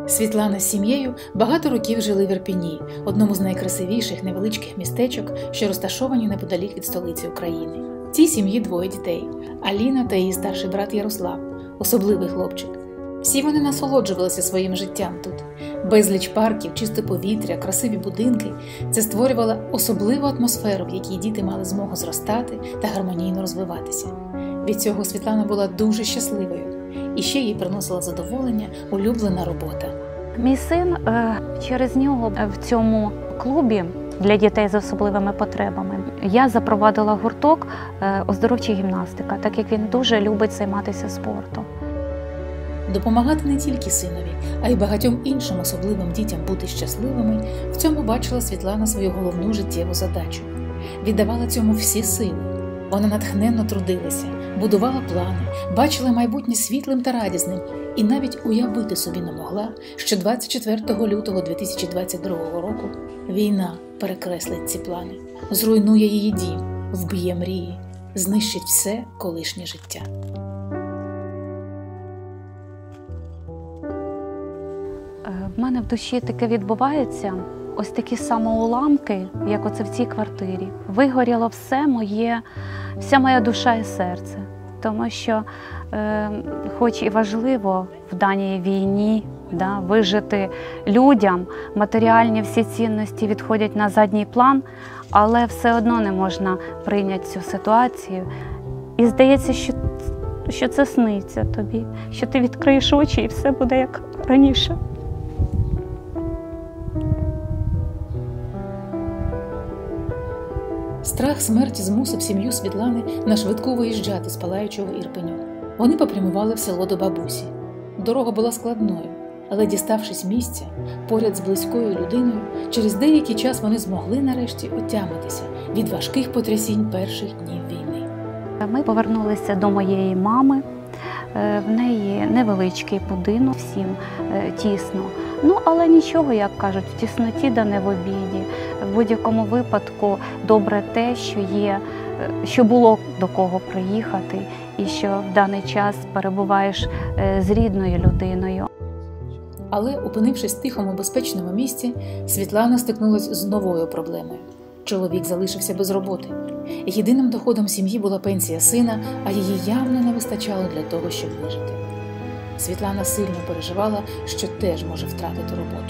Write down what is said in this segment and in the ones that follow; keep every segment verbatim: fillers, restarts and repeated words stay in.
Світлана з сім'єю багато років жили в Ірпені, одному з найкрасивіших невеличких містечок, що розташовані неподалік від столиці України. В цій сім'ї двоє дітей – Аліна та її старший брат Ярослав, особливий хлопчик. Всі вони насолоджувалися своїм життям тут. Безліч парків, чисте повітря, красиві будинки – це створювало особливу атмосферу, в якій діти мали змогу зростати та гармонійно розвиватися. Від цього Світлана була дуже щасливою. І ще їй приносила задоволення улюблена робота. Мій син, через нього в цьому клубі для дітей з особливими потребами я запровадила гурток оздоровча гімнастика, так як він дуже любить займатися спортом. Допомагати не тільки синові, а й багатьом іншим особливим дітям бути щасливими – в цьому бачила Світлана свою головну життєву задачу. Віддавала цьому всі сили. Вона натхненно трудилася, будувала плани, бачила майбутнє світлим та радісним і навіть уявити собі не могла, що двадцять четвертого лютого дві тисячі двадцять другого року війна перекреслить ці плани, зруйнує її дім, вб'є мрії, знищить все колишнє життя. В мене в душі таке відбувається, ось такі самоуламки, як оце в цій квартирі. Вигоріло все моє, вся моя душа і серце. Тому що, е, хоч і важливо в даній війні да, вижити людям, матеріальні всі цінності відходять на задній план, але все одно не можна прийняти цю ситуацію. І здається, що, що це сниться тобі, що ти відкриєш очі і все буде як раніше. Страх смерті змусив сім'ю Світлани на швидку виїжджати з палаючого Ірпеню. Вони попрямували в село до бабусі. Дорога була складною, але діставшись місця, поряд з близькою людиною, через деякий час вони змогли нарешті отямитися від важких потрясінь перших днів війни. Ми повернулися до моєї мами. В неї невеличкий будинок, всім тісно. Ну, але нічого, як кажуть, в тісноті да не в обіді. В будь-якому випадку добре те, що є, що було до кого приїхати і що в даний час перебуваєш з рідною людиною. Але, опинившись в тихому, безпечному місці, Світлана стикнулася з новою проблемою. Чоловік залишився без роботи. Єдиним доходом сім'ї була пенсія сина, а її явно не вистачало для того, щоб вижити. Світлана сильно переживала, що теж може втратити роботу.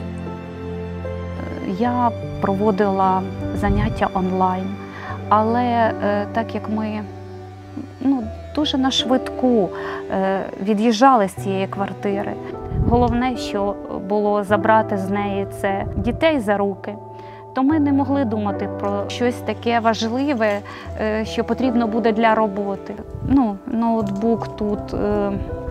Я проводила заняття онлайн, але е, так як ми ну, дуже на швидку е, від'їжджали з цієї квартири, головне, що було забрати з неї, це дітей за руки. То ми не могли думати про щось таке важливе, що потрібно буде для роботи. Ну, ноутбук тут е,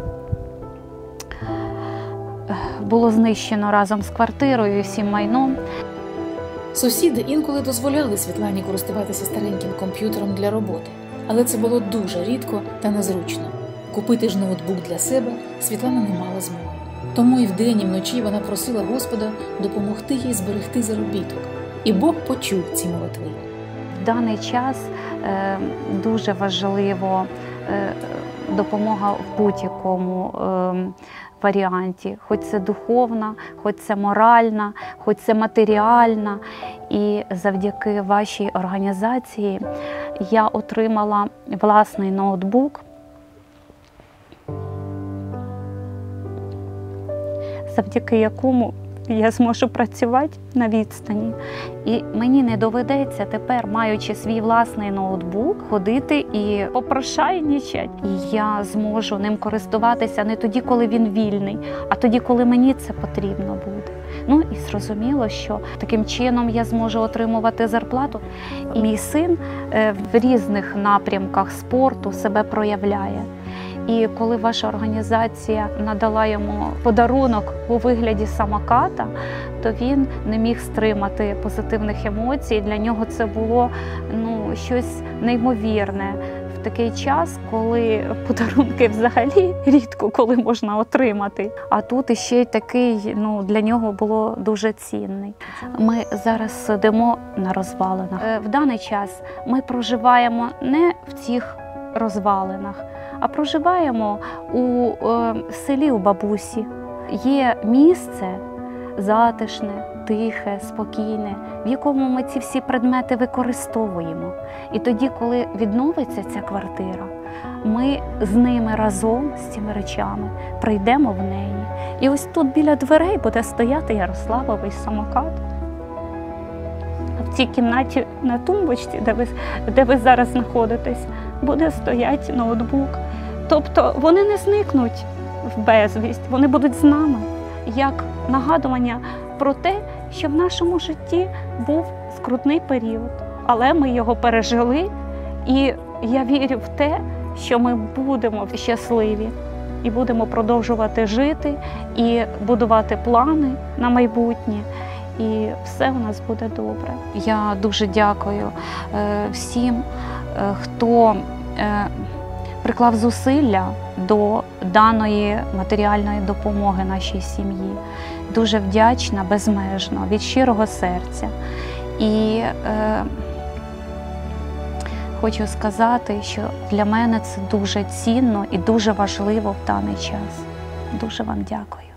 було знищено разом з квартирою і всім майном. Сусіди інколи дозволяли Світлані користуватися стареньким комп'ютером для роботи, але це було дуже рідко та незручно. Купити ж ноутбук для себе Світлана не мала змоги. Тому і вдень, і вночі вона просила Господа допомогти їй зберегти заробіток. І Бог почув ці молитви. В даний час е, дуже важливо е, допомога в будь-якому е, варіанті. Хоч це духовна, хоч це моральна, хоч це матеріальна. І завдяки вашій організації я отримала власний ноутбук, завдяки якому я зможу працювати на відстані. І мені не доведеться тепер, маючи свій власний ноутбук, ходити і попрошайничати. І я зможу ним користуватися не тоді, коли він вільний, а тоді, коли мені це потрібно буде. Ну і зрозуміло, що таким чином я зможу отримувати зарплату. І мій син в різних напрямках спорту себе проявляє. І коли ваша організація надала йому подарунок у вигляді самоката, то він не міг стримати позитивних емоцій. Для нього це було ну, щось неймовірне в такий час, коли подарунки взагалі рідко коли можна отримати. А тут іще й такий, ну, для нього було дуже цінний. Ми зараз сидимо на розвалинах. В даний час ми проживаємо не в цих розвалинах, а проживаємо у е, селі у бабусі. є місце затишне, тихе, спокійне, в якому ми ці всі предмети використовуємо. І тоді, коли відновиться ця квартира, ми з ними разом, з цими речами, прийдемо в неї. І ось тут біля дверей буде стояти Ярославовий самокат. А в цій кімнаті на тумбочці, де ви, де ви зараз знаходитесь, буде стояти ноутбук. Тобто вони не зникнуть в безвість, вони будуть з нами, як нагадування про те, що в нашому житті був скрутний період, але ми його пережили, і я вірю в те, що ми будемо щасливі і будемо продовжувати жити і будувати плани на майбутнє, і все у нас буде добре. Я дуже дякую всім, хто приклав зусилля до даної матеріальної допомоги нашій сім'ї. Дуже вдячна, безмежно, від щирого серця. І е, хочу сказати, що для мене це дуже цінно і дуже важливо в даний час. Дуже вам дякую.